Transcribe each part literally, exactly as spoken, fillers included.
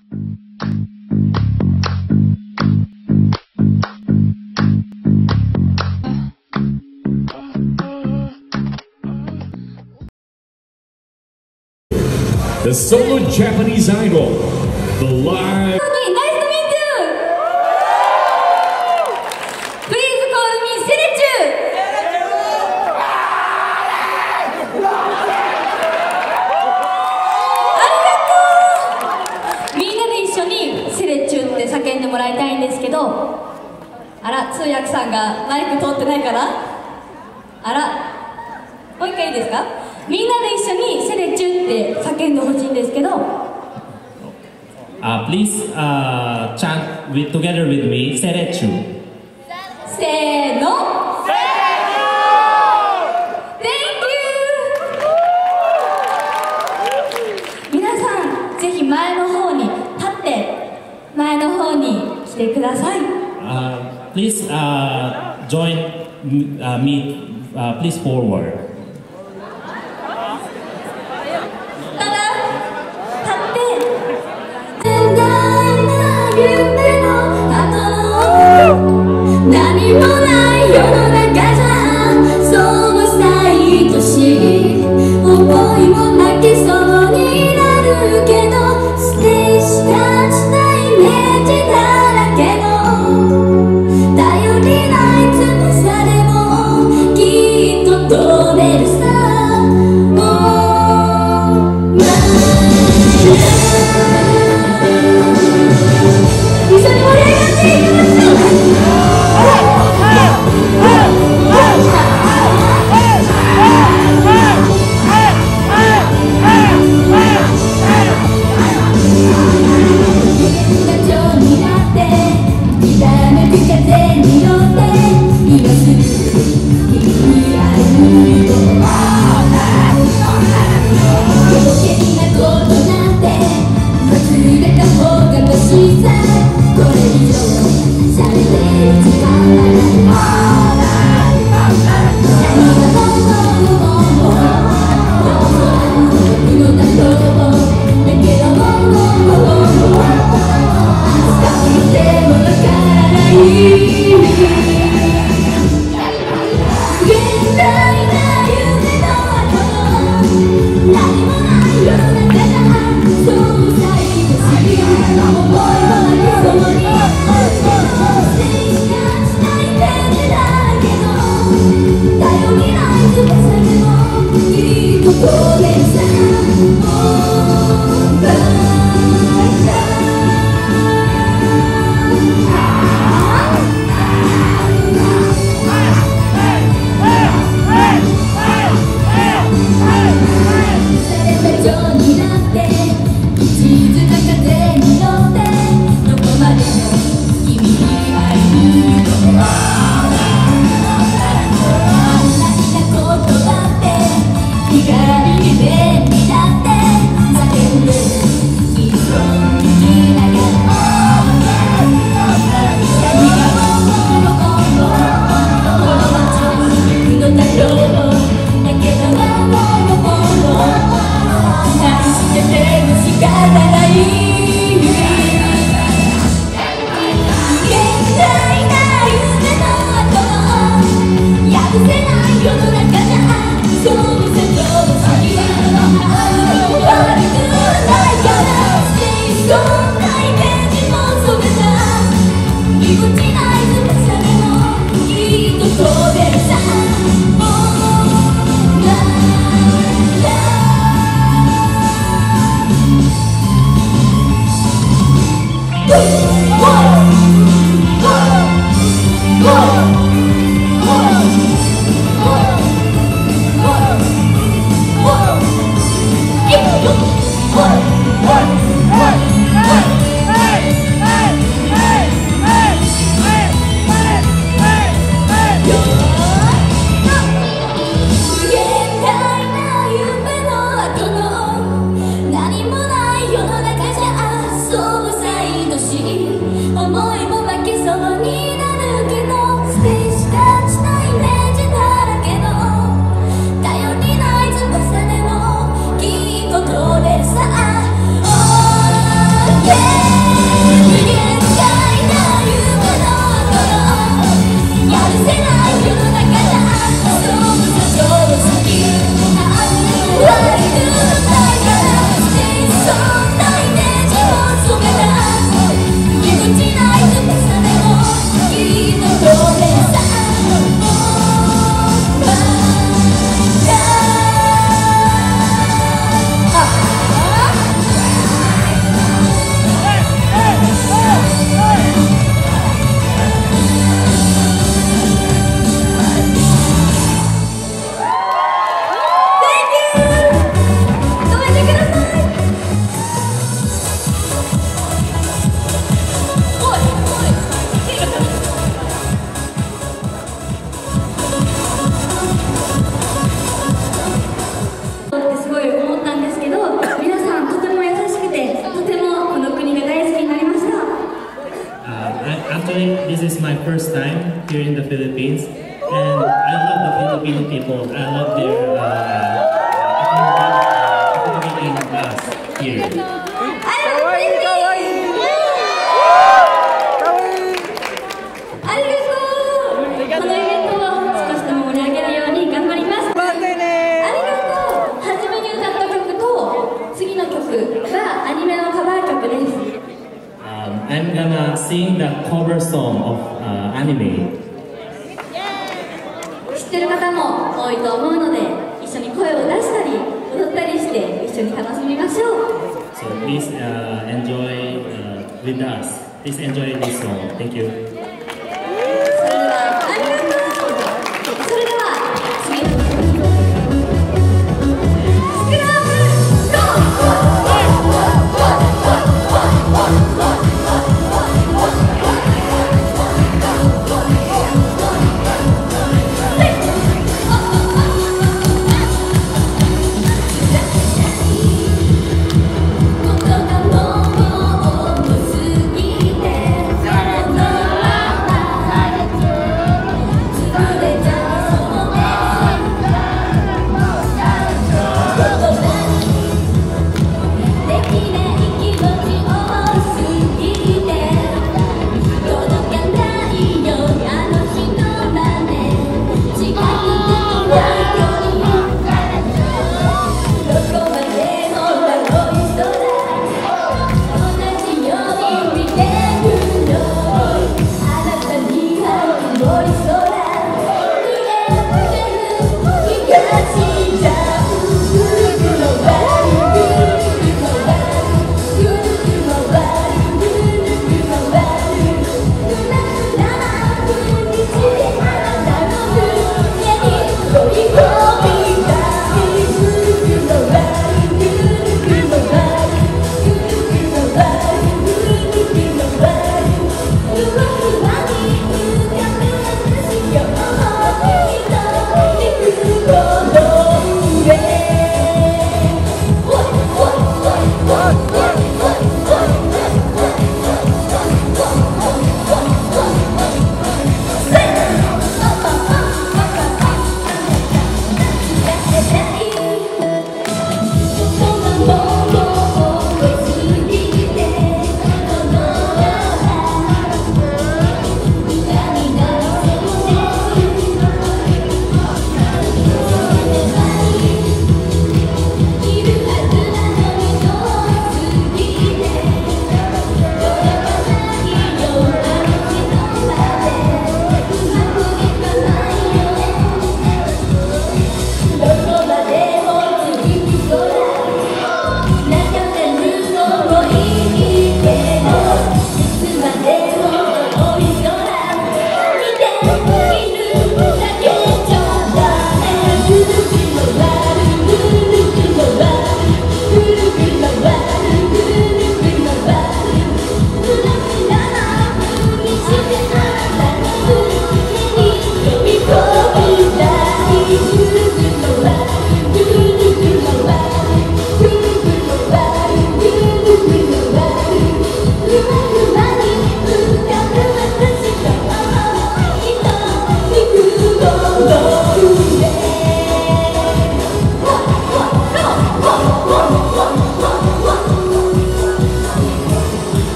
The solo Japanese idol, the live. Nice to meet you. Please call me Serechu. Arigatou. みんなで一緒にセレチュって叫んでもらいたいんですけど、あら、通訳さんがマイク通ってないかな。あら、もう一回いいですか。みんなで一緒にセレチュって叫んでほしいんですけど、 uh, please uh, chant with, together with me, Serechu. せーの、Thank you。 皆さん、ぜひ前の方に立って前の方に来てください。 Uh, please uh, join uh, me, uh, please forward. 何もない世の中じゃそうしたいとし思いも泣きそうになるけどステージ立ちたイメージだらけの頼りない翼でもきっと飛べるさ。一緒に盛り上がっていきましょう。 This is my first time here in the Philippines, and I love the Filipino people. I love their uh, accommodating us here. I'm gonna sing the cover song of uh, anime. 知ってる方も多いと思うので、一緒に声を出したり踊ったりして一緒に楽しみましょう。 So please uh, enjoy uh, with us. Please enjoy this song. Thank you. それではありがとう。それでは次のスクラムゴー。「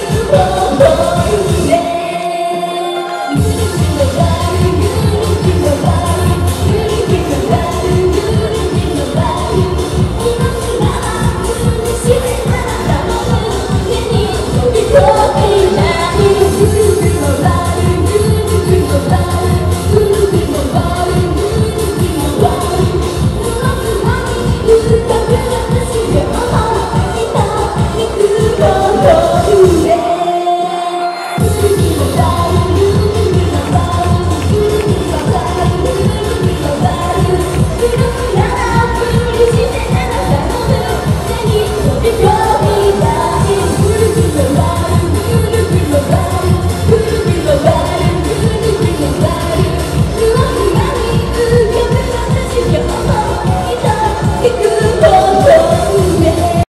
Go,